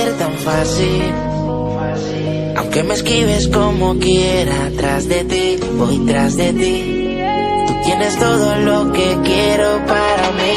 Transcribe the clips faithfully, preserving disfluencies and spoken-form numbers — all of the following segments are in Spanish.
ser tan fácil. Aunque me esquives como quiera, tras de ti, voy tras de ti. Tú tienes todo lo que quiero para mí.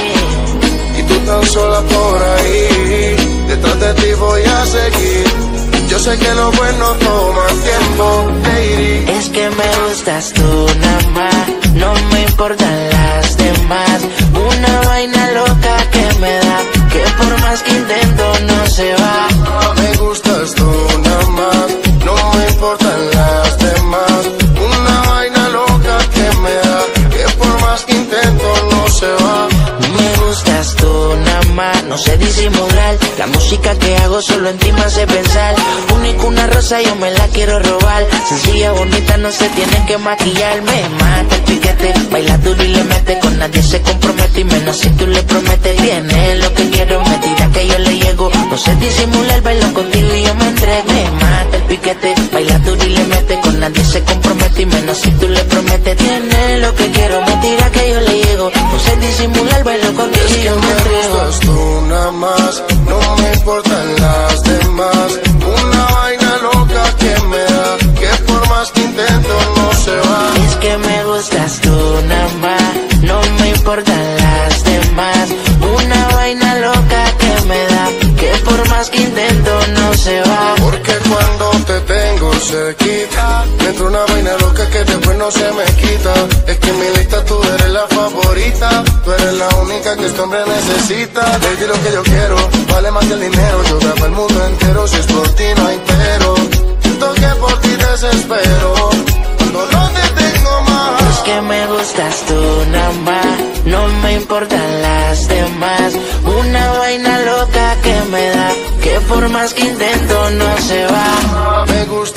Y tú tan sola por ahí, detrás de ti voy a seguir. Yo sé que lo bueno toma tiempo, lady. Es que me gustas tú nada más, no me importan las demás. Una vaina loca que me da, que por más que intento no se va. Me gustas tú nada más, no me importan las demás. Una vaina loca que me da, que por más que intento no se va. Me gustas tú nada más, no sé disimular. La música que hago solo en ti me hace pensar. Único una rosa yo me la quiero robar. Sencilla, bonita, no se tiene que maquillar. Me mata el piquete, baila duro y le mete. Con nadie se compromete y menos si tú le prometes. Tiene lo que quiero, me tira que yo le llego. No sé disimular, bailo contigo y yo me entrego. Me mata el piquete, baila duro y le mete. Con nadie se compromete y menos si tú le prometes. Tiene lo que quiero, me tira que yo le llego. No sé disimular, bailo contigo y yo me entrego. Me gustas tú nada más, no me importan las demás. Una vaina loca que me da, que por más que intento no se va. Es que me gustas tú nada más, no me importan las demás. Una vaina loca que me da, que por más que intento no se va. Porque cuando te tengo cerquita, me entra una vaina loca que después no se me quita. Es que en mi lista tú eres la favorita, tú eres la única que este hombre necesita. Baby, lo que yo quiero vale más que el dinero. Yo grabo el mundo entero, si es por ti no hay pero. Siento que por ti desespero, cuando no te tengo más. Es que me gustas tú nada más, no me importan las demás. Una vaina loca que me da, que por más que intento no se va. Me gusta